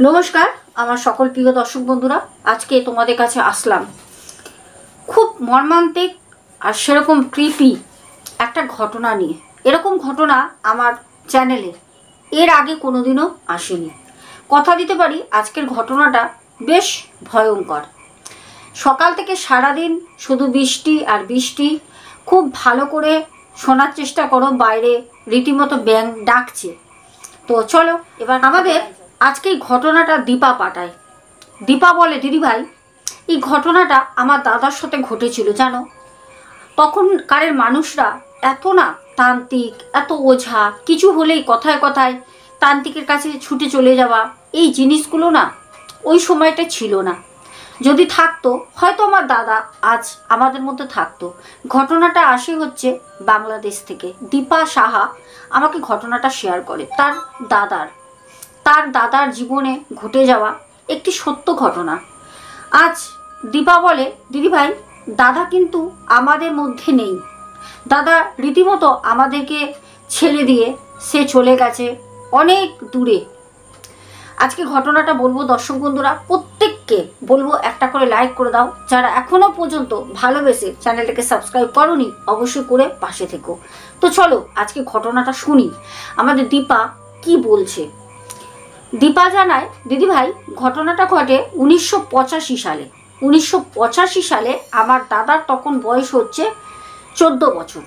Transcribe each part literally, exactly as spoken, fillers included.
नमस्कार आमार सकल प्रिय दर्शक बंधुरा आज के तुम्हारे काछे आसलाम खूब मर्मान्तिक और सेरकम क्रिपी एक घटना निये। एरकम घटना आमार चैनेले एर आगे कोनोदिनों आसेनी। कथा दिते पारी आजकेर घटनाटा बेश भयंकर। सकाल थेके सारा दिन शुधु बिस्टी और बिस्टी। खूब भालो करे शोनार चेष्टा करो, बाइरे रीतिमतो ब्यांग डाकছে। तो चलो एबार आमादेर आज के घटनाटा दीपा पाठाय। दीपा बोले दिदी भाई ये घटनाटा आमार दादार साथे घटेछिलो जानो। तखनकारेर मानुषरा एत ना तांत्रिक एत ओझा किछु होलेई कथाय कथाय तांत्रिकेर काछे छुटे चले जावा এই জিনিসগুলো না ওই সময়টা ছিল না। যদি থাকতো হয়তো আমার দাদা আজ আমাদের মধ্যে থাকতো। ঘটনাটা আসে হচ্ছে বাংলাদেশ থেকে। দীপা সাহা আমাকে ঘটনাটা শেয়ার করে তার দাদার তার দাদার জীবনে ঘটে যাওয়া একটি সত্য ঘটনা। আজ দীপা বলে দিদি ভাই দাদা কিন্তু আমাদের মধ্যে নেই। দাদা রীতিমতো আমাদেরকে ছেড়ে দিয়ে সে চলে গেছে অনেক দূরে। আজকে ঘটনাটা বলবো দর্শক বন্ধুরা, প্রত্যেককে বলবো একটা করে লাইক করে দাও। যারা এখনো পর্যন্ত ভালোবেসে চ্যানেলটাকে সাবস্ক্রাইব করোনি অবশ্যই করে পাশে থেকো। তো চলো আজকে ঘটনাটা শুনি আমাদের দীপা কি বলছে। দীপা জানায় দিদি ভাই ঘটনাটা ঘটে উনিশশো পঁচাশি সালে। উনিশশো পঁচাশি সালে আমার দাদার তখন বয়স হচ্ছে চোদ্দ বছর।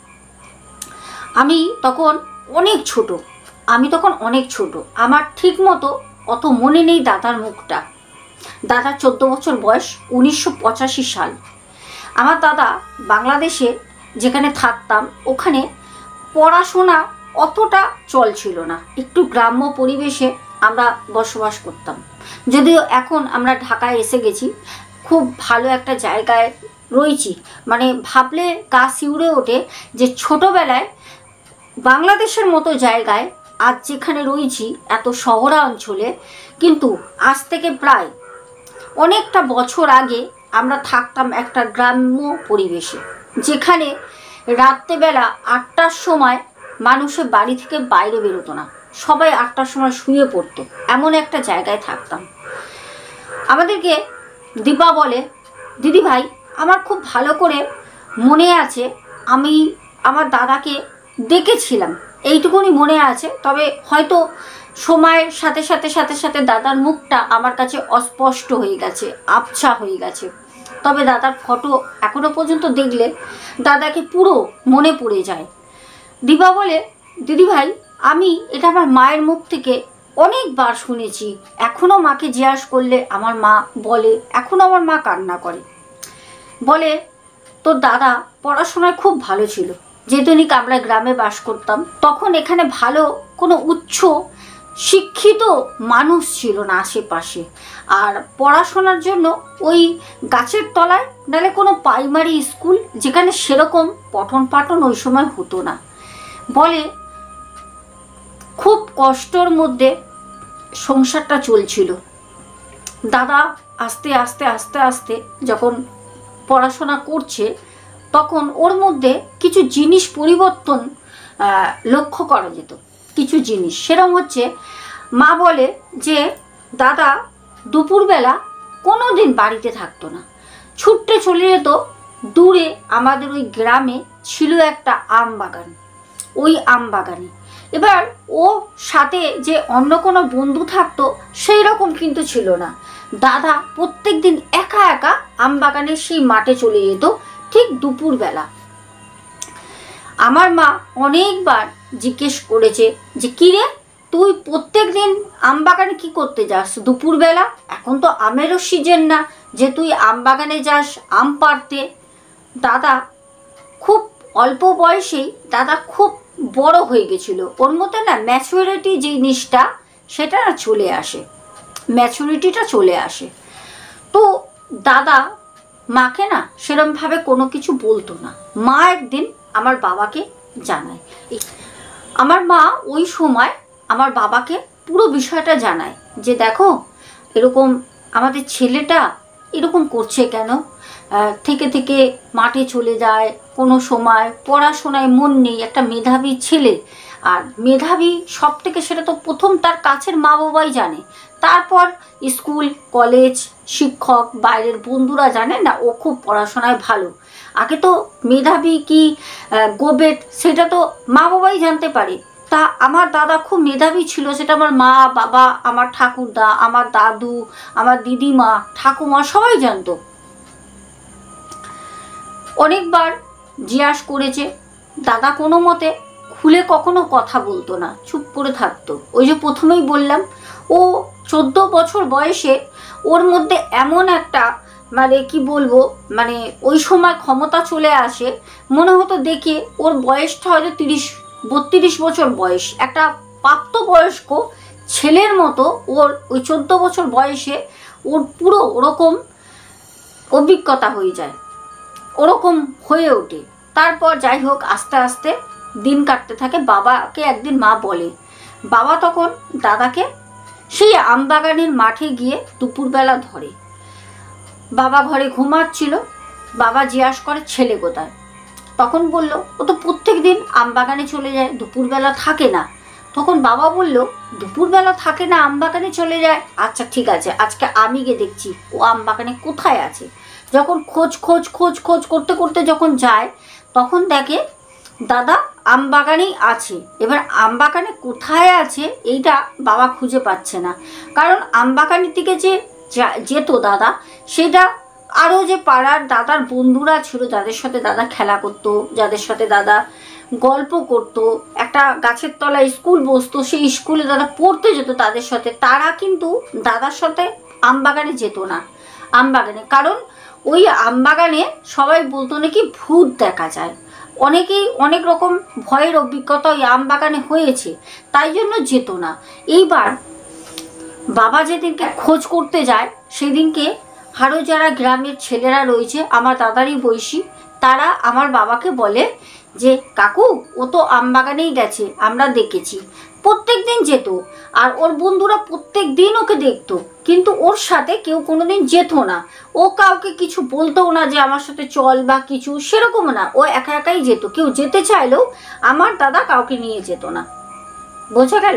আমি তখন অনেক ছোট আমি তখন অনেক ছোট আমার ঠিক মতো অত মনে নেই দাদার মুখটা। দাদার চোদ্দ বছর বয়স, উনিশশো পঁচাশি সাল। আমার দাদা বাংলাদেশে যেখানে থাকতাম ওখানে পড়াশোনা অতটা চলছিল না, একটু গ্রাম্য পরিবেশে আমরা বসবাস করতাম। যদিও এখন আমরা ঢাকায় এসে গেছি, খুব ভালো একটা জায়গায় রয়েছি। মানে ভাবলে গা শিউরে ওঠে যে ছোটবেলায় বাংলাদেশের মতো জায়গায় আজ যেখানে রয়েছি এত শহরাঞ্চলে, কিন্তু আজ থেকে প্রায় অনেকটা বছর আগে আমরা থাকতাম একটা গ্রাম্য পরিবেশে, যেখানে রাত্রেবেলা আটটার সময় মানুষের বাড়ি থেকে বাইরে বেরোতো না, সবাই আটটার সময় শুয়ে পড়তো, এমন একটা জায়গায় থাকতাম। আমাদেরকে দীপা বলে দিদি ভাই আমার খুব ভালো করে মনে আছে আমি আমার দাদাকে দেখেছিলাম, এইটুকুনি মনে আছে। তবে হয়তো সময়ের সাথে সাথে সাথে সাথে দাদার মুখটা আমার কাছে অস্পষ্ট হয়ে গেছে, আবছা হয়ে গেছে। তবে দাদার ফটো এখনো পর্যন্ত দেখলে দাদাকে পুরো মনে পড়ে যায়। দীপা বলে দিদি ভাই আমি এটা আমার মায়ের মুখ থেকে অনেকবার শুনেছি। এখনও মাকে জিজ্ঞাসা করলে আমার মা বলে, এখনও আমার মা কান্না করে, বলে তোর দাদা পড়াশোনায় খুব ভালো ছিল। যেহেতু আমরা গ্রামে বাস করতাম তখন এখানে ভালো কোনো উচ্চ শিক্ষিত মানুষ ছিল না আশেপাশে, আর পড়াশোনার জন্য ওই গাছের তলায় নালে কোনো প্রাইমারি স্কুল যেখানে সেরকম পঠন পাঠন ওই সময় হতো না। বলে খুব কষ্টর মধ্যে সংসারটা চলছিল। দাদা আস্তে আস্তে আস্তে আস্তে যখন পড়াশোনা করছে তখন ওর মধ্যে কিছু জিনিস পরিবর্তন লক্ষ্য করা যেত। কিছু জিনিস সেরকম হচ্ছে, মা বলে যে দাদা দুপুরবেলা কোনো দিন বাড়িতে থাকতো না, ছুটতে চলে যেত দূরে। আমাদের ওই গ্রামে ছিল একটা আম বাগান, ওই আম বাগানে এবার ও সাথে যে অন্য কোনো বন্ধু থাকতো সেই রকম কিন্তু ছিল না। দাদা প্রত্যেক দিন একা একা আম বাগানের সেই মাঠে চলে যেত ঠিক দুপুরবেলা। আমার মা অনেকবার জিজ্ঞেস করেছে যে কিরে তুই প্রত্যেক দিন আম বাগানে কি করতে যাস দুপুরবেলা? এখন তো আমেরও সিজন না যে তুই আম বাগানে যাস আম পাড়তে। দাদা খুব অল্প বয়সেই দাদা খুব বড় হয়ে গেছিল, ওর মধ্যে না ম্যাচুরিটি জিনিসটা সেটা না চলে আসে, ম্যাচুরিটিটা চলে আসে। তো দাদা মাকে না সেরমভাবে কোনো কিছু বলতো না। মা একদিন আমার বাবাকে জানায়, আমার মা ওই সময় আমার বাবাকে পুরো বিষয়টা জানায় যে দেখো এরকম আমাদের ছেলেটা এরকম করছে কেন, থেকে থেকে মাঠে চলে যায়, কোনো সময় পড়াশোনায় মন নেই, একটা মেধাবী ছেলে আর মেধাবী সব থেকে সেটা তো প্রথম তার কাছের মা বাবাই জানে, তারপর স্কুল কলেজ শিক্ষক বাইরের বন্ধুরা জানে না ও খুব পড়াশোনায় ভালো। আগে তো মেধাবী কি গোবেট সেটা তো মা বাবাই জানতে পারে। তা আমার দাদা খুব মেধাবী ছিল, সেটা আমার মা বাবা আমার ঠাকুরদা আমার দাদু আমার দিদিমা ঠাকুমা সবাই জানতো। অনেকবার জিজ্ঞাস করেছে, দাদা কোনো মতে খুলে কখনো কথা বলতো না, চুপ করে থাকতো। ওই যে প্রথমেই বললাম, ও চোদ্দ বছর বয়সে ওর মধ্যে এমন একটা মানে কি বলবো মানে ওই সময় ক্ষমতা চলে আসে, মনে হতো দেখে ওর বয়সটা হয়তো তিরিশ বত্রিশ বছর বয়স, একটা প্রাপ্তবয়স্ক ছেলের মতো ওর ওই চোদ্দ বছর বয়সে ওর পুরো ওরকম অভিজ্ঞতা হয়ে যায়, ওরকম হয়ে ওঠে। তারপর যাই হোক আস্তে আস্তে দিন কাটতে থাকে। বাবাকে একদিন মা বলে, বাবা তখন দাদাকে সেই আমবাগানের মাঠে গিয়ে দুপুরবেলা ধরে। বাবা ঘরে ঘুমাচ্ছিল, বাবা জিজ্ঞাসা করে ছেলে কোথায়? তখন বলল, ও তো প্রত্যেক দিন আমবাগানে চলে যায়, দুপুরবেলা থাকে না। তখন বাবা বলল, দুপুরবেলা থাকে না আমবাগানে চলে যায়, আচ্ছা ঠিক আছে আজকে আমি গিয়ে দেখছি ও আমবাগানে কোথায় আছে। যখন খোঁজ খোঁজ খোঁজ খোঁজ করতে করতে যখন যায় তখন দেখে দাদা আমবাগানেই আছে। এবার আমবাগানে কোথায় আছে এইটা বাবা খুঁজে পাচ্ছে না, কারণ আমবাগানের দিকে যে যেত দাদা সেটা আরও যে পাড়ার দাদার বন্ধুরা ছিল যাদের সাথে দাদা খেলা করতো, যাদের সাথে দাদা গল্প করতো, একটা গাছের তলায় স্কুল বসতো, সেই স্কুলে দাদা পড়তে যেত তাদের সাথে, তারা কিন্তু দাদার সাথে আমবাগানে যেত না। আমবাগানে কারণ ওই আমবাগানে সবাই বলতো নাকি ভূত দেখা যায়, অনেকেই অনেক রকম ভয়ের অভিজ্ঞতা ওই আমবাগানে হয়েছে, তাই জন্য যেত না। এইবার বাবা যেদিনকে খোঁজ করতে যায় সেদিনকে আরও যারা গ্রামের ছেলেরা রয়েছে আমার দাদারই বয়সী, তারা আমার বাবাকে বলে যে কাকু ও তো আমবাগানেই গেছে, আমরা দেখেছি। প্রত্যেক দিন যেত আর ওর বন্ধুরা প্রত্যেক দিন ওকে দেখতো, কিন্তু ওর সাথে কেউ কোনোদিন যেত না, ও কাউকে কিছু বলতোও না যে আমার সাথে চল বা কিছু, সেরকম না, ও একা একাই যেত। কেউ যেতে চাইলেও আমার দাদা কাউকে নিয়ে যেত না। বোঝা গেল?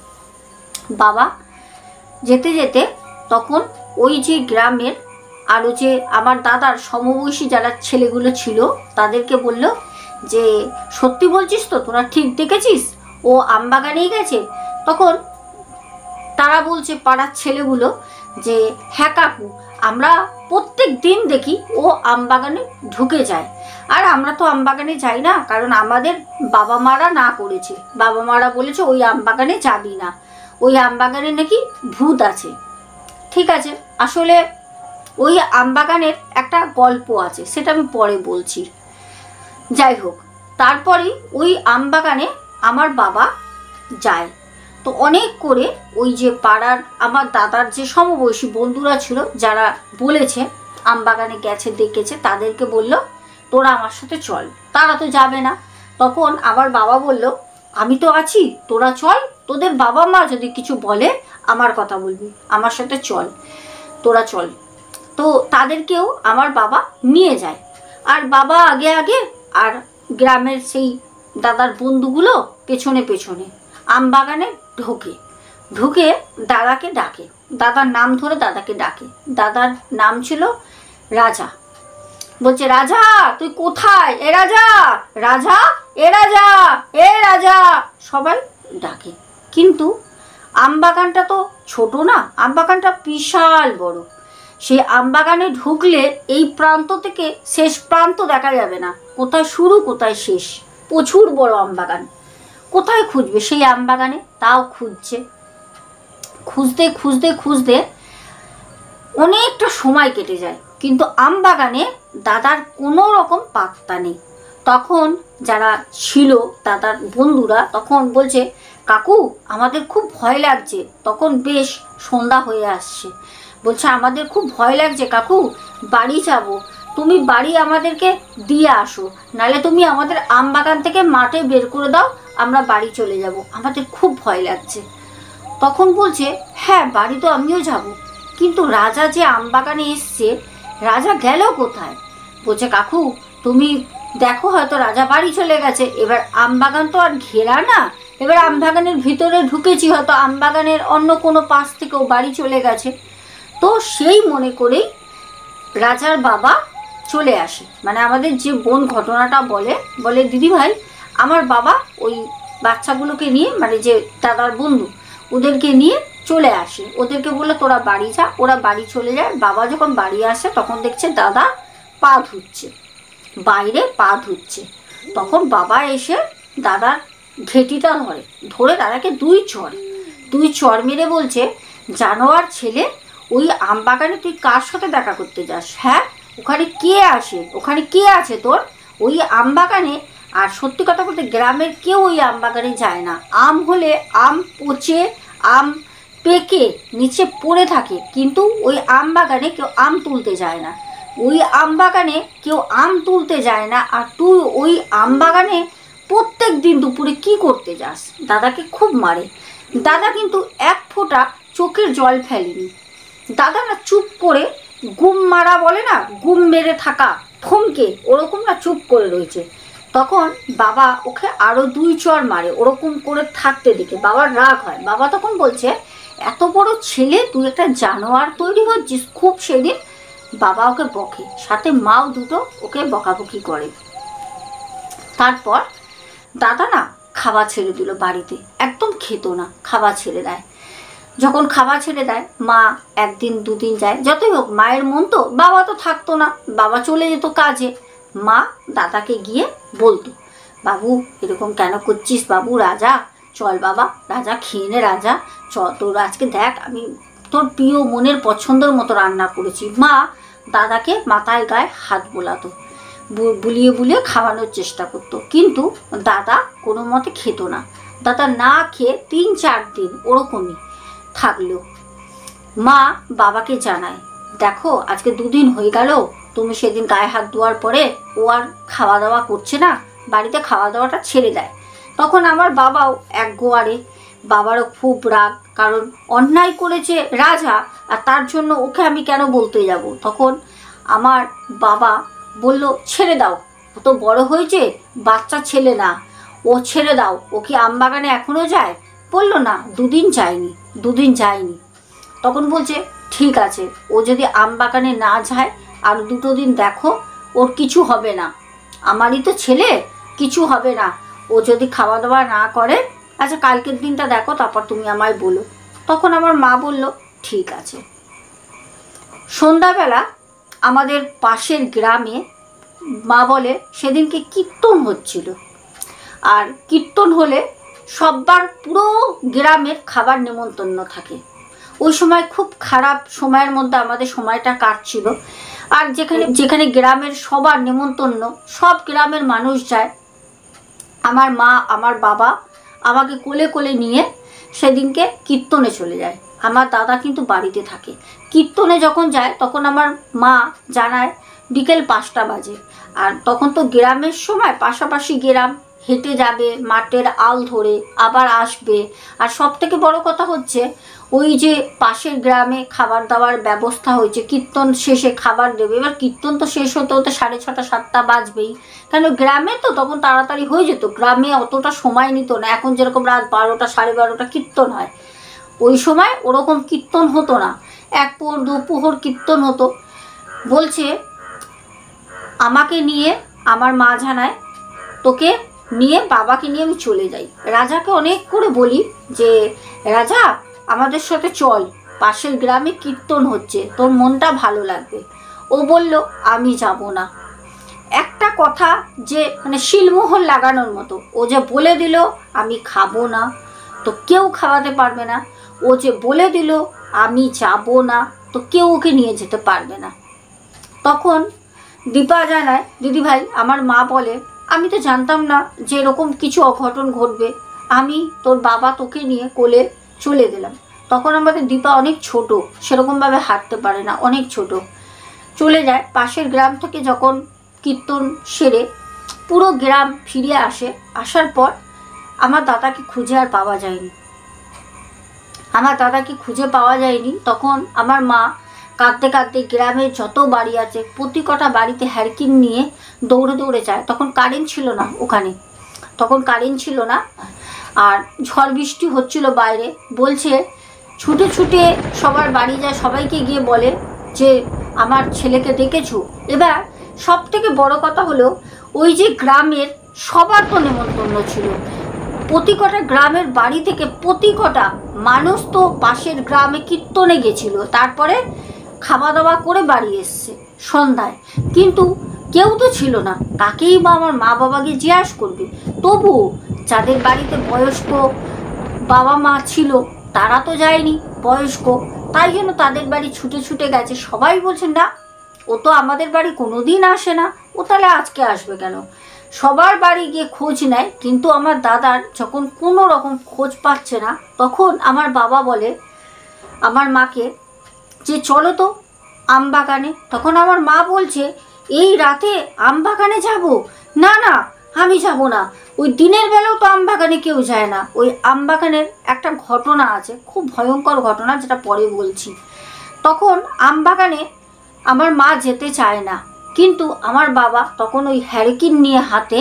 বাবা যেতে যেতে তখন ওই যে গ্রামের আরও যে আমার দাদার সমবয়সী যারা ছেলেগুলো ছিল তাদেরকে বলল যে সত্যি বলছিস তো, তোরা ঠিক দেখেছিস ও আমবাগানেই গেছে? তখন তারা বলছে পাড়ার ছেলেগুলো যে হ্যাঁ কাকু, আমরা প্রত্যেক দিন দেখি ও আমবাগানে ঢুকে যায়, আর আমরা তো আমবাগানে যাই না, কারণ আমাদের বাবা মারা না করেছে, বাবা মারা বলেছে ওই আমবাগানে যাবি না, ওই আমবাগানে নাকি ভূত আছে। ঠিক আছে, আসলে ওই আমবাগানের একটা গল্প আছে, সেটা আমি পরে বলছি। যাই হোক, তারপরে ওই আমবাগানে আমার বাবা যায়। তো অনেক করে ওই যে পাড়ার আমার দাদার যে সমবয়সী বন্ধুরা ছিল যারা বলেছে আমবাগানে গেছে দেখেছে, তাদেরকে বলল তোরা আমার সাথে চল। তারা তো যাবে না। তখন আমার বাবা বলল আমি তো আছি, তোরা চল, তোদের বাবা মা যদি কিছু বলে আমার কথা বলবি, আমার সাথে চল, তোরা চল। তো তাদেরকেও আমার বাবা নিয়ে যায়, আর বাবা আগে আগে আর গ্রামের সেই দাদার বন্ধুগুলো পেছনে পেছনে আমবাগানে ঢোকে। ঢুকে দাদাকে ডাকে, দাদার নাম ধরে দাদাকে ডাকে। দাদার নাম ছিল রাজা। বলছে রাজা তুই কোথায়? এ রাজা, রাজা, এ রাজা, এ রাজা, সবাই ডাকে। কিন্তু আমবাগানটা তো ছোট না, আমবাগানটা বিশাল বড়। সেই আমবাগানে ঢুকলে এই প্রান্ত থেকে শেষ প্রান্ত দেখা যাবে না, কোথায় শুরু কোথায় শেষ। প্রচুর বড় আমবাগান, কোথায় খুঁজবে সেই আমবাগানে? তাও খুঁজছে, খুঁজতে খুঁজতে খুঁজতে অনেকটা সময় কেটে যায়, কিন্তু আমবাগানে দাদার কোনো রকম পাত্তা নেই। তখন যারা ছিল দাদার বন্ধুরা তখন বলছে কাকু আমাদের খুব ভয় লাগছে। তখন বেশ সন্ধ্যা হয়ে আসছে। বলছে আমাদের খুব ভয় লাগছে কাকু, বাড়ি যাব, তুমি বাড়ি আমাদেরকে দিয়ে আসো, নাহলে তুমি আমাদের আমবাগান থেকে মাঠে বের করে দাও, আমরা বাড়ি চলে যাব, আমাদের খুব ভয় লাগছে। তখন বলছে হ্যাঁ বাড়ি তো আমিও যাব, কিন্তু রাজা যে আমবাগানে এসছে, রাজা গেল কোথায়? বলছে কাকু তুমি দেখো হয়তো রাজা বাড়ি চলে গেছে। এবার আমবাগান তো আর ঘেরা না, এবার আমবাগানের ভিতরে ঢুকেছি, হয়তো আমবাগানের অন্য কোনো পাশ থেকেও বাড়ি চলে গেছে। তো সেই মনে করেই রাজার বাবা চলে আসে, মানে আমাদের যে বোন ঘটনাটা বলে বলে দিদি ভাই আমার বাবা ওই বাচ্চাগুলোকে নিয়ে, মানে যে দাদার বন্ধু ওদেরকে নিয়ে চলে আসে, ওদেরকে বলে তোরা বাড়ি যা। ওরা বাড়ি চলে যায়। বাবা যখন বাড়ি আসে তখন দেখছে দাদা পা ধুচ্ছে, বাইরে পা ধুচ্ছে। তখন বাবা এসে দাদার ঘেটিটা ধরে ধরে দাদাকে দুই চড় দুই চড় মেরে বলছে, জানোয়ার ছেলে, ওই আমবাগানে তুই কার সাথে দেখা করতে যাস? হ্যাঁ, ওখানে কে আসে? ওখানে কে আছে তোর ওই আমবাগানে? আর সত্যি কথা বলতে গ্রামের কেউ ওই আমবাগানে যায় না। আম হলে আম পচে আম পেকে নিচে পড়ে থাকে, কিন্তু ওই আমবাগানে কেউ আম তুলতে যায় না। ওই আমবাগানে কেউ আম তুলতে যায় না। আর তুই ওই আমবাগানে প্রত্যেক দিন দুপুরে কি করতে যাস? দাদাকে খুব মারে। দাদা কিন্তু এক ফোঁটা চোখের জল ফেলেনি। দাদা না চুপ করে গুম মারা বলে না, গুম মেরে থাকা, থমকে ওরকম না চুপ করে রয়েছে। তখন বাবা ওকে আরও দুই চড় মারে ওরকম করে থাকতে দেখে বাবার রাগ হয়। বাবা তখন বলছে, এত বড় ছেলে তুই একটা জানোয়ার তৈরি হচ্ছিস। খুব সেদিন বাবা ওকে বকে, সাথে মাও দুটো ওকে বকাবকি করে। তারপর দাদা না খাওয়া ছেড়ে দিল, বাড়িতে একদম খেত না, খাওয়া ছেড়ে দেয়। যখন খাওয়া ছেড়ে দেয় মা একদিন দুদিন যায়, যতই হোক মায়ের মন তো, বাবা তো থাকতো না, বাবা চলে যেত কাজে। মা দাদাকে গিয়ে বলতো, বাবু এরকম কেন করছিস বাবু? রাজা চল বাবা, রাজা খেয়ে নে, রাজা চ, তোর আজকে দেখ আমি তোর প্রিয় মনের পছন্দের মতো রান্না করেছি। মা দাদাকে মাথায় গায়ে হাত বোলাতো, বুলিয়ে বুলিয়ে খাওয়ানোর চেষ্টা করতো, কিন্তু দাদা কোনো মতে খেত না। দাদা না খেয়ে তিন চার দিন ওরকমই থাকলো। মা বাবাকে জানায়, দেখো আজকে দুদিন হয়ে গেল, তুমি সেদিন গায়ে হাত ধোয়ার পরে ও আর খাওয়া দাওয়া করছে না, বাড়িতে খাওয়া দাওয়াটা ছেড়ে দেয়। তখন আমার বাবাও এক গোয়ারে, বাবারও খুব রাগ, কারণ অন্যায় করেছে রাজা আর তার জন্য ওকে আমি কেন বলতে যাব। তখন আমার বাবা বলল, ছেড়ে দাও, ও তো বড় হয়েছে, বাচ্চা ছেলে না, ও ছেড়ে দাও। ও কি আমবাগানে এখনও যায়? বললো না, দুদিন যায়নি, দুদিন যায়নি। তখন বলছে, ঠিক আছে, ও যদি আমবাগানে না যায় আর দুটো দিন দেখো, ওর কিছু হবে না, আমারই তো ছেলে, কিছু হবে না। ও যদি খাওয়া দাওয়া না করে, আচ্ছা কালকের দিনটা দেখো, তারপর তুমি আমায় বলো। তখন আমার মা বলল, ঠিক আছে। সন্ধ্যাবেলা আমাদের পাশের গ্রামে মা বলে সেদিনকে কীর্তন হচ্ছিল, আর কীর্তন হলে সব্বার পুরো গ্রামের খাবার নেমন্তন্ন থাকে। ওই সময় খুব খারাপ সময়ের মধ্যে আমাদের সময়টা কাটছিল। আর যেখানে যেখানে গ্রামের সবার নেমন্তন্ন, সব গ্রামের মানুষ যায়, আমার মা আমার বাবা আমাকে কোলে কোলে নিয়ে সেদিনকে কীর্তনে চলে যায়। আমার দাদা কিন্তু বাড়িতে থাকে। কীর্তনে যখন যায় তখন আমার মা জানায় বিকেল পাঁচটা বাজে, আর তখন তো গ্রামের সময় পাশাপাশি গ্রাম, হেঁটে যাবে, মাঠের আল ধরে আবার আসবে। আর সব থেকে বড় কথা হচ্ছে ওই যে পাশের গ্রামে খাবার দাবার ব্যবস্থা হয়েছে, কীর্তন শেষে খাবার দেবে। এবার কীর্তন তো শেষ হতে হতে সাড়ে ছটা সাতটা বাজবেই, কেন গ্রামে তো তখন তাড়াতাড়ি হয়ে যেত, গ্রামে অতটা সময় নিত না। এখন যেরকম রাত বারোটা সাড়ে বারোটা কীর্তন হয়, ওই সময় ওরকম কীর্তন হতো না, এক পোহর দু পোহর কীর্তন হতো। বলছে আমাকে নিয়ে আমার মা জানায়, তোকে নিয়ে বাবাকে নিয়ে আমি চলে যাই। রাজাকে অনেক করে বলি যে রাজা আমাদের সাথে চল, পাশের গ্রামে কীর্তন হচ্ছে, তোর মনটা ভালো লাগবে। ও বলল আমি যাব না। একটা কথা যে মানে শিলমোহর লাগানোর মতো, ও যে বলে দিল আমি খাবো না, তো কেউ খাওয়াতে পারবে না। ও যে বলে দিল আমি যাব না, তো কেউ ওকে নিয়ে যেতে পারবে না। তখন দীপা জানায়, দিদি ভাই আমার মা বলে, আমি তো জানতাম না যে এরকম কিছু অঘটন ঘটবে, আমি তোর বাবা তোকে নিয়ে কোলে চলে গেলাম। তখন আমাদের দীপা অনেক ছোট, সেরকমভাবে হাঁটতে পারে না, অনেক ছোট। চলে যায় পাশের গ্রাম থেকে। যখন কীর্তন সেরে পুরো গ্রাম ফিরে আসে, আসার পর আমার দাদাকে খুঁজে আর পাওয়া যায়নি। আমার দাদাকে খুঁজে পাওয়া যায়নি তখন আমার মা কাঁদতে কাঁদতে গ্রামের যত বাড়ি আছে প্রতি কটা বাড়িতে হ্যারকিন নিয়ে দৌড়ে দৌড়ে যায়। তখন কারেন্ট ছিল না ওখানে, তখন কারেন্ট ছিল না। আর ঝড় বৃষ্টি হচ্ছিল বাইরে, বলছে ছুটে ছুটে সবার বাড়ি যায়, সবাইকে গিয়ে বলে যে আমার ছেলেকে দেখেছো। এবার সব থেকে বড় কথা হলো ওই যে গ্রামের সবার তো নেমন্তন্ন ছিল, প্রতি কটা গ্রামের বাড়ি থেকে প্রতি কটা মানুষ তো পাশের গ্রামে কীর্তনে গেছিল, তারপরে খাওয়া দাওয়া করে বাড়ি এসছে সন্ধ্যায়, কিন্তু কেউ তো ছিল না। তাকেই বা আমার মা বাবাকে জিজ্ঞাসা করবে। তবুও যাদের বাড়িতে বয়স্ক বাবা মা ছিল তারা তো যায়নি বয়স্ক, তাই জন্য তাদের বাড়ি ছুটে ছুটে গেছে। সবাই বলছেন না, ও তো আমাদের বাড়ি কোনো দিন আসে না, ও তাহলে আজকে আসবে কেন। সবার বাড়ি গিয়ে খোঁজ নেয়, কিন্তু আমার দাদার যখন কোনো রকম খোঁজ পাচ্ছে না, তখন আমার বাবা বলে আমার মাকে যে চলো তো আম বাগানে। তখন আমার মা বলছে এই রাতে আম বাগানে যাব? না না, আমি যাব না, ওই দিনের বেলাও তো আম বাগানে কেউ যায় না। ওই আম বাগানের একটা ঘটনা আছে, খুব ভয়ঙ্কর ঘটনা, যেটা পরে বলছি। তখন আম বাগানে আমার মা যেতে চায় না, কিন্তু আমার বাবা তখন ওই হ্যারিকেন নিয়ে হাতে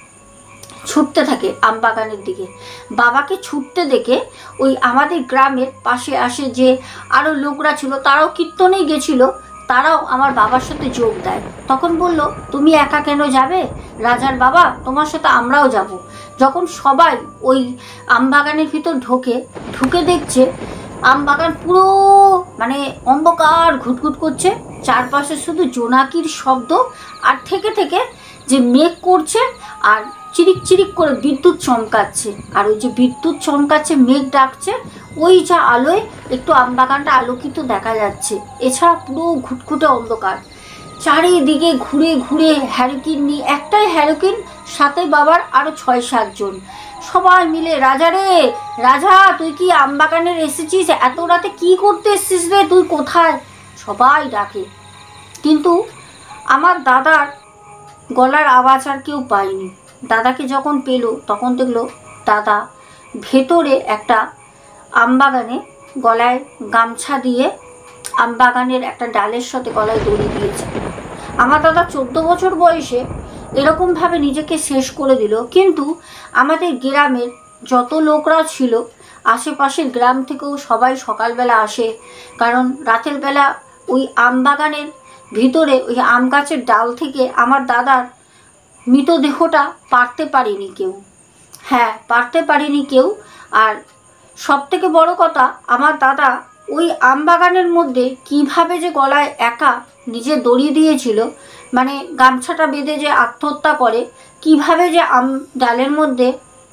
ছুটতে থাকে আম বাগানের দিকে। বাবাকে ছুটতে দেখে ওই আমাদের গ্রামের পাশে আসে যে আরও লোকরা ছিল, তারাও কীর্তনেই গেছিল, তারাও আমার বাবার সাথে যোগ দেয়। তখন বলল তুমি একা কেন যাবে রাজার বাবা, তোমার সাথে আমরাও যাব। যখন সবাই ওই আম বাগানের ভিতর ঢোকে, ঢুকে দেখছে আম বাগান পুরো মানে অন্ধকার ঘুটঘুট করছে, চারপাশে শুধু জোনাকির শব্দ, আর থেকে থেকে যে মেঘ করছে আর চিরিক চিরিক করে বিদ্যুৎ চমকাচ্ছে, আর ওই যে বিদ্যুৎ চমকাচ্ছে মেঘ ডাকছে, ওই যা আলোয় একটু আম বাগানটা আলোকিত দেখা যাচ্ছে। এছাড়া পুরো ঘুটঘুটে অন্ধকার, চারিদিকে ঘুরে ঘুরে হ্যারিকেন নিয়ে, একটাই হ্যারিকেন, সাথে বাবার আরও ছয় সাতজন, সবাই মিলে রাজা রে রাজা তুই কি আম বাগানের এসেছিস, এত রাতে কি করতে এসেছিস রে, তুই কোথায়, সবাই ডাকে। কিন্তু আমার দাদার গলার আওয়াজ আর কেউ পায়নি। দাদাকে যখন পেল তখন দেখলো দাদা ভেতরে একটা আমবাগানে গলায় গামছা দিয়ে আমবাগানের একটা ডালের সাথে গলায় দড়ি দিয়েছে। আমার দাদা চোদ্দো বছর বয়সে এরকমভাবে নিজেকে শেষ করে দিল। কিন্তু আমাদের গ্রামের যত লোকরা ছিল, আশেপাশের গ্রাম থেকেও সবাই সকালবেলা আসে, কারণ রাতের বেলা ওই আমবাগানের ভিতরে ওই আম গাছের ডাল থেকে আমার দাদার মৃতদেহটা পারতে পারেনি কেউ। হ্যাঁ, পারতে পারেনি কেউ। আর সব থেকে বড় কথা, আমার দাদা ওই আম বাগানের মধ্যে কিভাবে যে গলায় একা নিজে দড়ি দিয়েছিল, মানে গামছাটা বেঁধে যে আত্মহত্যা করে, কিভাবে যে আম ডালের মধ্যে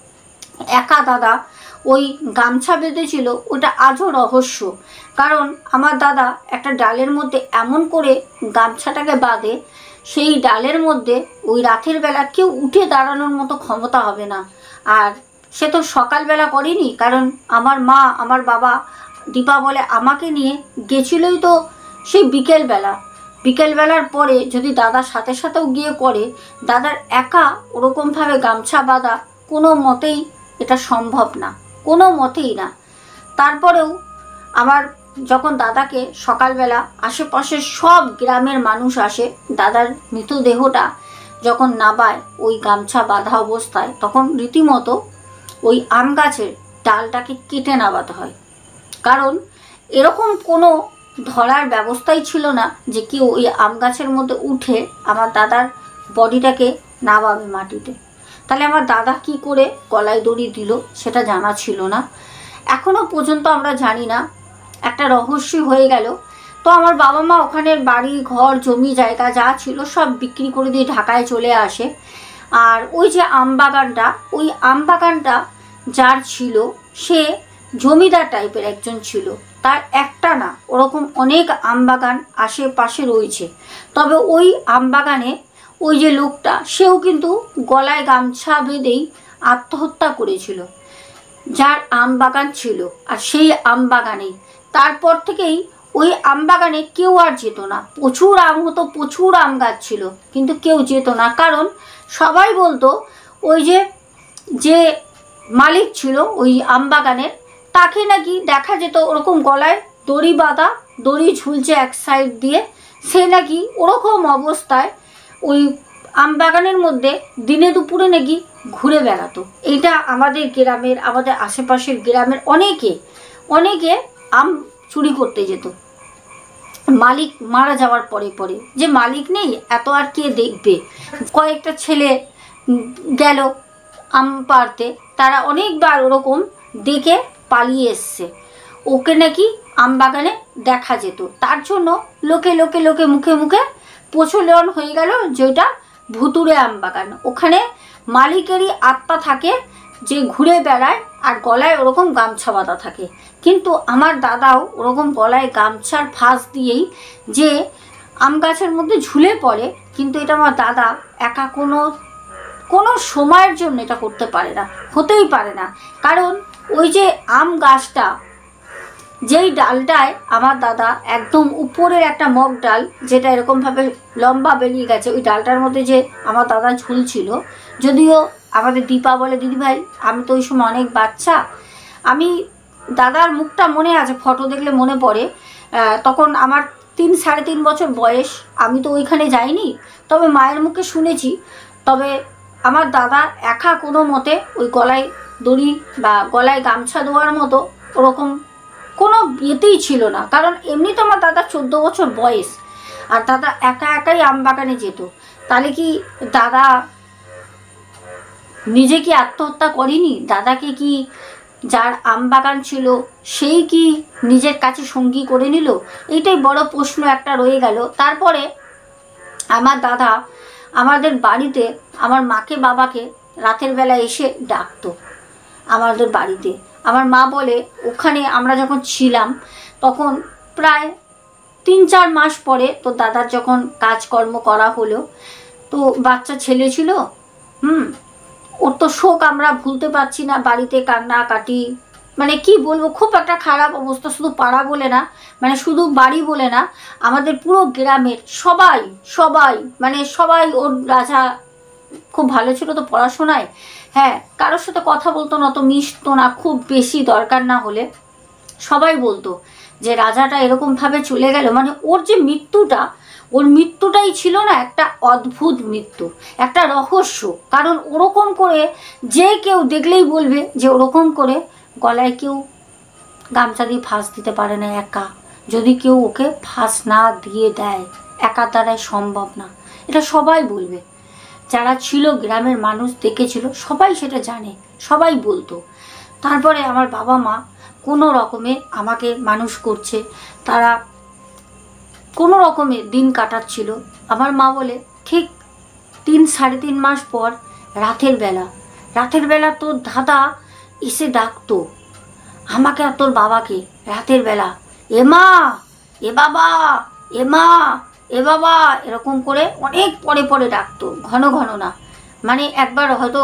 একা দাদা ওই গামছা বেঁধেছিল, ওটা আজও রহস্য। কারণ আমার দাদা একটা ডালের মধ্যে এমন করে গামছাটাকে বাঁধে, সেই ডালের মধ্যে ওই রাতের বেলা কেউ উঠে দাঁড়ানোর মতো ক্ষমতা হবে না। আর সে তো সকালবেলা করেনি, কারণ আমার মা আমার বাবা দীপা বলে আমাকে নিয়ে গেছিলই তো সেই বিকেলবেলা। বিকেলবেলার পরে যদি দাদার সাথে সাথেও গিয়ে করে, দাদার একা ওরকমভাবে গামছা বাঁধা কোনো মতেই এটা সম্ভব না, কোনো মতেই না। তারপরেও আমার যখন দাদাকে সকালবেলা আশেপাশের সব গ্রামের মানুষ আসে, দাদার মৃতদেহটা যখন নাবায় ওই গামছা বাঁধা অবস্থায়, তখন রীতিমতো ওই আম গাছের ডালটাকে কেটে নাবাতে হয়। কারণ এরকম কোনো ধরার ব্যবস্থাই ছিল না যে কেউ ওই আম গাছের মধ্যে উঠে আমার দাদার বডিটাকে নাবাবে মাটিতে। তাহলে আমার দাদা কি করে গলায় দড়ি দিল সেটা জানা ছিল না, এখনও পর্যন্ত আমরা জানি না, একটা রহস্যই হয়ে গেল। তো আমার বাবা মা ওখানের বাড়ি ঘর জমি জায়গা যা ছিল সব বিক্রি করে দিয়ে ঢাকায় চলে আসে। আর ওই যে আম বাগানটা, ওই আম বাগানটা যার ছিল সে জমিদার টাইপের একজন ছিল, তার একটা না ওরকম অনেক আম বাগান আশেপাশে রয়েছে। তবে ওই আম বাগানে ওই যে লোকটা, সেও কিন্তু গলায় গামছা বেঁধেই আত্মহত্যা করেছিল, যার আম বাগান ছিল। আর সেই আম বাগানেই তারপর থেকেই ওই আম বাগানে কেউ আর যেত না। প্রচুর আম হতো, প্রচুর আম গাছ ছিল, কিন্তু কেউ যেত না, কারণ সবাই বলতো ওই যে যে মালিক ছিল ওই আম বাগানের, তাকে নাকি দেখা যেত ওরকম গলায় দড়ি বাঁধা, দড়ি ঝুলছে এক সাইড দিয়ে, সে নাকি ওরকম অবস্থায় ওই আম বাগানের মধ্যে দিনে দুপুরে নাকি ঘুরে বেড়াতো। এইটা আমাদের গ্রামের, আমাদের আশেপাশের গ্রামের অনেকে অনেকে আম চুরি করতে যেত মালিক মারা যাওয়ার পরে পরে। যে মালিক নেই এত আর কে দেখবে, কয়েকটা ছেলে গেল আম পাড়তে, তারা অনেকবার ওরকম দেখে পালিয়ে এসছে। ওকে নাকি আম বাগানে দেখা যেত, তার জন্য লোকে লোকে লোকে মুখে মুখে প্রচলন হয়ে গেল যে ওটা ভুতুড়ে আম বাগান। ওখানে মালিকেরই আত্মা থাকে যে ঘুরে বেড়ায় আর গলায় ওরকম গামছা বাঁধা থাকে। কিন্তু আমার দাদাও ওরকম গলায় গামছার ফাঁস দিয়েই যে আম গাছের মধ্যে ঝুলে পড়ে, কিন্তু এটা আমার দাদা একা কোনো কোনো সময়ের জন্য এটা করতে পারে না, হতেই পারে না। কারণ ওই যে আম গাছটা, যেই ডালটায় আমার দাদা একদম উপরের একটা মগ ডাল যেটা এরকমভাবে লম্বা বেরিয়ে গেছে, ওই ডালটার মধ্যে যে আমার দাদা ঝুলছিল, যদিও আমাদের দীপা বলে দিদিভাই আমি তো ওই সময় অনেক বাচ্চা, আমি দাদার মুখটা মনে আছে, ফটো দেখলে মনে পড়ে, তখন আমার তিন সাড়ে তিন বছর বয়স, আমি তো ওইখানে যাইনি, তবে মায়ের মুখে শুনেছি। তবে আমার দাদা একা কোনো মতে ওই গলায় দড়ি বা গলায় গামছা দেওয়ার মতো ওরকম কোনো ইয়েতেই ছিল না, কারণ এমনি তো আমার দাদা চোদ্দো বছর বয়স, আর দাদা একা একাই আম বাগানে যেত। তাহলে কি দাদা নিজে কি আত্মহত্যা করেনি? দাদাকে কি যার আম বাগান ছিল সেই কি নিজের কাছে সঙ্গী করে নিল? এইটাই বড় প্রশ্ন একটা রয়ে গেল। তারপরে আমার দাদা আমাদের বাড়িতে আমার মাকে বাবাকে রাতের বেলা এসে ডাকতো আমাদের বাড়িতে। আমার মা বলে ওখানে আমরা যখন ছিলাম তখন প্রায় তিন চার মাস পরে তো দাদার যখন কাজকর্ম করা হলো, তো বাচ্চা ছেলে ছিল, হুম ওর তো শোক আমরা ভুলতে পারছি না, বাড়িতে কান্নাকাটি, মানে কি বলবো, খুব একটা খারাপ অবস্থা। শুধু পাড়া বলে না, মানে শুধু বাড়ি বলে না, আমাদের পুরো গ্রামের সবাই সবাই মানে সবাই, ওর রাজা খুব ভালো ছিল তো পড়াশোনায়, হ্যাঁ কারোর সাথে কথা বলতো না, তো মিশতো না, খুব বেশি দরকার না হলে সবাই বলতো যে রাজাটা এরকমভাবে চলে গেল। মানে ওর যে মৃত্যুটা, ওর মৃত্যুটাই ছিল না একটা অদ্ভুত মৃত্যু, একটা রহস্য। কারণ ওরকম করে যে কেউ দেখলেই বলবে যে ওরকম করে গলায় কেউ গামছা দিয়ে ফাঁস দিতে পারে না একা, যদি কেউ ওকে ফাঁস না দিয়ে দেয়, একা দ্বারাই সম্ভব না, এটা সবাই বলবে। যারা ছিল গ্রামের মানুষ দেখেছিল সবাই সেটা জানে, সবাই বলতো। তারপরে আমার বাবা মা কোনো রকমে আমাকে মানুষ করছে, তারা কোনো রকমে দিন কাটাচ্ছিল। আমার মা বলে ঠিক তিন সাড়ে তিন মাস পর রাতের বেলা রাতের বেলা তোর দাদা এসে ডাকতো আমাকে আর তোর বাবাকে রাতের বেলা, এ মা এ বাবা এ মা এ বাবা, এরকম করে অনেক পরে পরে ডাকতো, ঘন ঘন না। মানে একবার হয়তো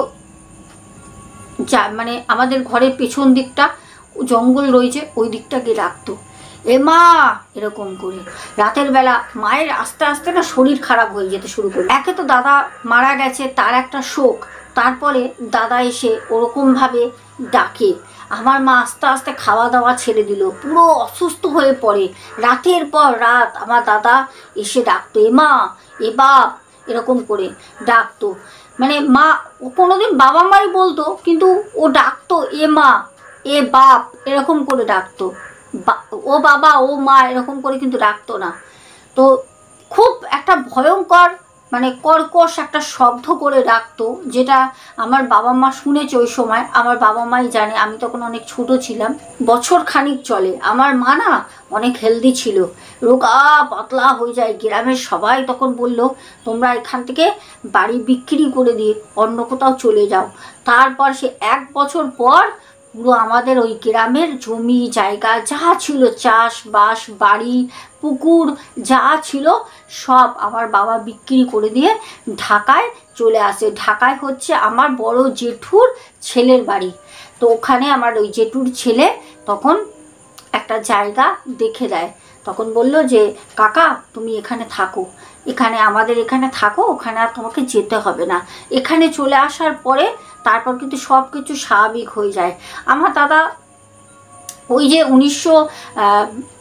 যা মানে আমাদের ঘরের পেছন দিকটা জঙ্গল রয়েছে, ওই দিকটা গিয়ে ডাকতো, এ মা, এরকম করে রাতের বেলা। মায়ের আস্তে আস্তে না শরীর খারাপ হয়ে যেতে শুরু করে। একে তো দাদা মারা গেছে, তার একটা শোক, তারপরে দাদা এসে ওরকমভাবে ডাকে। আমার মা আস্তে আস্তে খাওয়া দাওয়া ছেড়ে দিল, পুরো অসুস্থ হয়ে পড়ে। রাতের পর রাত আমার দাদা এসে ডাকতো, এ মা এ বাপ, এরকম করে ডাকতো। মানে মা ও কোনোদিন বাবা মাই বলতো, কিন্তু ও ডাকতো এ মা এ বাপ, এরকম করে ডাকতো, ও বাবা ও মা এরকম করে কিন্তু ডাকতো না। তো খুব একটা ভয়ঙ্কর মানে কর্কশ একটা শব্দ করে ডাকতো, যেটা আমার বাবা মা শুনেছে ওই সময়, আমার বাবা মাই জানে, আমি তখন অনেক ছোট ছিলাম। বছর খানিক চলে, আমার মা না অনেক হেলদি ছিল, রোগা পাতলা হয়ে যায়। গ্রামের সবাই তখন বলল তোমরা এখান থেকে বাড়ি বিক্রি করে দিয়ে অন্য কোথাও চলে যাও। তারপর সে এক বছর পর পুরো আমাদের ওই গ্রামের জমি জায়গা যা ছিল, চাষবাস বাড়ি পুকুর যা ছিল সব আমার বাবা বিক্রি করে দিয়ে ঢাকায় চলে আসে। ঢাকায় হচ্ছে আমার বড় জেঠুর ছেলের বাড়ি। তো ওখানে আমার ওই জেঠুর ছেলে তখন একটা জায়গা দেখে দেয়, তখন বলল যে কাকা তুমি এখানে থাকো, এখানে আমাদের এখানে থাকো, ওখানে আর তোমাকে যেতে হবে না। এখানে চলে আসার পরে তারপর কিন্তু সব কিছু স্বাভাবিক হয়ে যায়। আমার দাদা ওই যে উনিশশো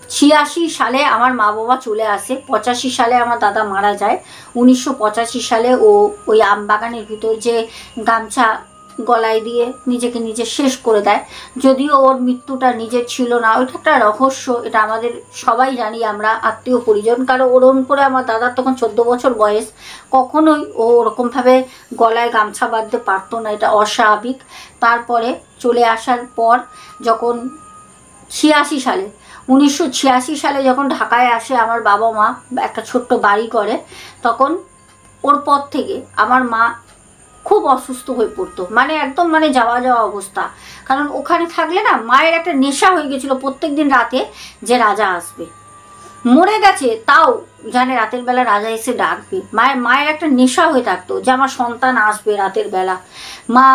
ছিয়াশি সালে আমার মা বাবা চলে আসে, পঁচাশি সালে আমার দাদা মারা যায়। উনিশশো পঁচাশি সালে ও ওই আম বাগানের ভিতর যে গামছা গলায় দিয়ে নিজেকে নিজে শেষ করে দেয়। যদিও ওর মৃত্যুটা নিজের ছিল না, ওইটা একটা রহস্য, এটা আমাদের সবাই জানি আমরা, আত্মীয় পরিজন। কারণ ওরকম করে আমার দাদার তখন চোদ্দো বছর বয়স, কখনোই ও ওরকমভাবে গলায় গামছা বাঁধতে পারতো না, এটা অস্বাভাবিক। তারপরে চলে আসার পর যখন ছিয়াশি সালে উনিশশো ছিয়াশি সালে যখন ঢাকায় আসে আমার বাবা মা, একটা ছোট্ট বাড়ি করে, তখন ওর পর থেকে আমার মা খুব অসুস্থ হয়ে পড়তো, মানে একদম মানে যাওয়া যাওয়া অবস্থা। কারণ ওখানে থাকলে না মায়ের একটা নেশা হয়ে গেছিলো প্রত্যেক দিন রাতে যে রাজা আসবে, মরে গেছে তাও জানে রাতের বেলা রাজা এসে ডাকবে। মায়ের মায়ের একটা নেশা হয়ে থাকতো যে আমার সন্তান আসবে রাতের বেলা। মা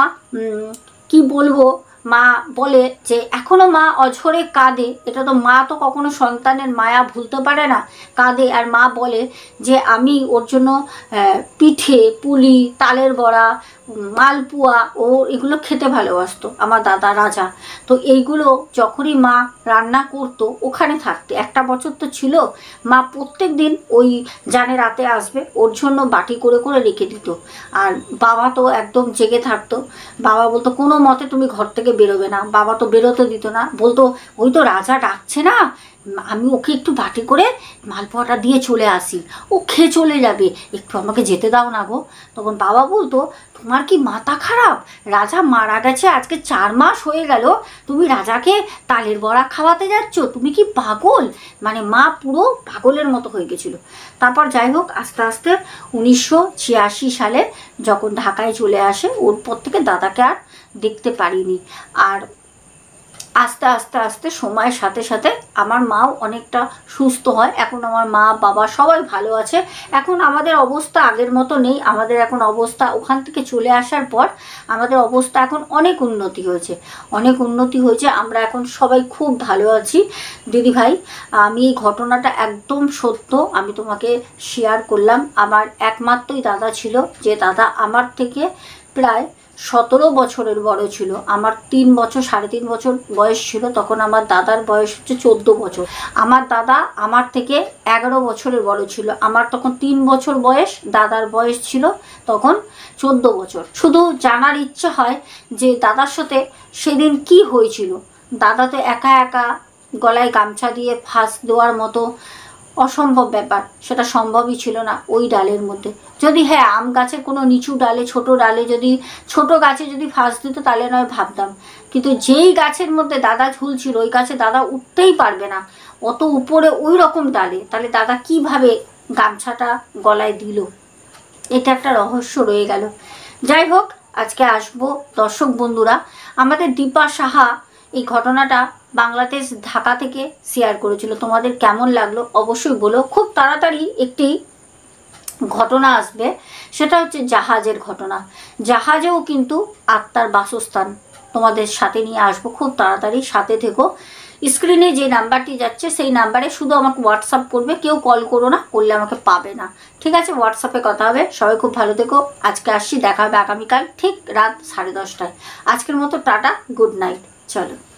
কি বলবো, মা বলে যে এখনও মা অঝরে কাঁদে, এটা তো মা তো কখনো সন্তানের মায়া ভুলতে পারে না, কাঁদে। আর মা বলে যে আমি ওর জন্য পিঠে পুলি, তালের বড়া, মালপুয়া, ও এগুলো খেতে ভালোবাসতো আমার দাদা রাজা। তো এইগুলো যখনই মা রান্না করতো ওখানে থাকতে, একটা বছর তো ছিল, মা প্রত্যেক দিন ওই জানে রাতে আসবে ওর জন্য বাটি করে করে রেখে দিত। আর বাবা তো একদম জেগে থাকতো। বাবা বলতো কোনো মতে তুমি ঘর থেকে বেরোবে না। বাবা তো বেরোতে দিত না, বলতো ওই তো রাজা ডাকছে না, আমি ওকে একটু বাটি করে মালপোয়াটা দিয়ে চলে আসি, ও খেয়ে চলে যাবে, একটু আমাকে যেতে দাও না গো। তখন বাবা বলতো তোমার কি মাথা খারাপ, রাজা মারা গেছে আজকে চার মাস হয়ে গেল, তুমি রাজাকে তালের বড়া খাওয়াতে যাচ্ছ, তুমি কি পাগল? মানে মা পুরো পাগলের মতো হয়ে গেছিলো। তারপর যাই হোক আস্তে আস্তে উনিশশো ছিয়াশি সালে যখন ঢাকায় চলে আসে, ওর পর থেকে দাদাকে আর দেখতে পারিনি। আর আস্তে আস্তে আস্তে সময়ের সাথে সাথে আমার মাও অনেকটা সুস্থ হয়। এখন আমার মা বাবা সবাই ভালো আছে। এখন আমাদের অবস্থা আগের মতো নেই, আমাদের এখন অবস্থা ওখান থেকে চলে আসার পর আমাদের অবস্থা এখন অনেক উন্নতি হয়েছে, অনেক উন্নতি হয়েছে। আমরা এখন সবাই খুব ভালো আছি। দিদি ভাই, আমি এই ঘটনাটা একদম সত্য আমি তোমাকে শেয়ার করলাম। আমার একমাত্রই দাদা ছিল, যে দাদা আমার থেকে প্রায় সতেরো বছরের বড় ছিল। আমার তিন বছর সাড়ে তিন বছর বয়স ছিল, তখন আমার দাদার বয়স হচ্ছে চোদ্দো বছর। আমার দাদা আমার থেকে এগারো বছরের বড় ছিল। আমার তখন তিন বছর বয়স, দাদার বয়স ছিল তখন চোদ্দো বছর। শুধু জানার ইচ্ছে হয় যে দাদার সাথে সেদিন কি হয়েছিল। দাদা তো একা একা গলায় গামছা দিয়ে ফাঁস দেওয়ার মতো অসম্ভব ব্যাপার, সেটা সম্ভবই ছিল না ওই ডালের মধ্যে। যদি হ্যাঁ আম গাছের কোনো নিচু ডালে, ছোট ডালে, যদি ছোট গাছে যদি ফাঁস দিত তাহলে নয় ভাবতাম, কিন্তু যেই গাছের মধ্যে দাদা ঝুলছিল ওই গাছে দাদা উঠতেই পারবে না, অত উপরে ওই রকম ডালে, তাহলে দাদা কিভাবে গামছাটা গলায় দিল? এটা একটা রহস্য রয়ে গেল। যাই হোক, আজকে আসবো দর্শক বন্ধুরা, আমাদের দীপা সাহা এই ঘটনাটা বাংলাদেশ ঢাকা থেকে শেয়ার করেছিল, তোমাদের কেমন লাগলো অবশ্যই বলো। খুব তাড়াতাড়ি একটি ঘটনা আসবে, সেটা হচ্ছে জাহাজের ঘটনা। জাহাজেও কিন্তু আত্মার বাসস্থান তোমাদের সাথে নিয়ে আসবো খুব তাড়াতাড়ি, সাথে থেকো। স্ক্রিনে যে নাম্বারটি যাচ্ছে সেই নাম্বারে শুধু আমাকে হোয়াটসঅ্যাপ করবে, কেউ কল করো না, করলে আমাকে পাবে না, ঠিক আছে? হোয়াটসঅ্যাপে কথা হবে। সবাই খুব ভালো থেকো। আজকে আসছি, দেখা হবে আগামীকাল ঠিক রাত সাড়ে দশটায়। আজকের মতো টাটা, গুড নাইট, চলো।